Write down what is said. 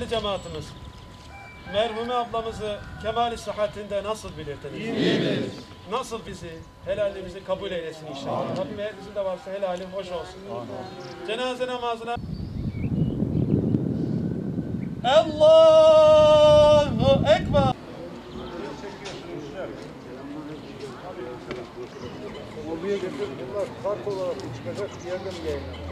Değerli cemaatimiz, merhume ablamızı kemali sıhhatinde nasıl bilirdiniz? İyi biliriz. Nasıl bizi, helalimizi kabul eylesin inşallah. Rabbim eğer bizim de varsa helali hoş olsun. Cenaze namazına Allahu Ekber. Mobilyaya getirip bunlar kart olarak çıkacak, yerden yayınlanacak.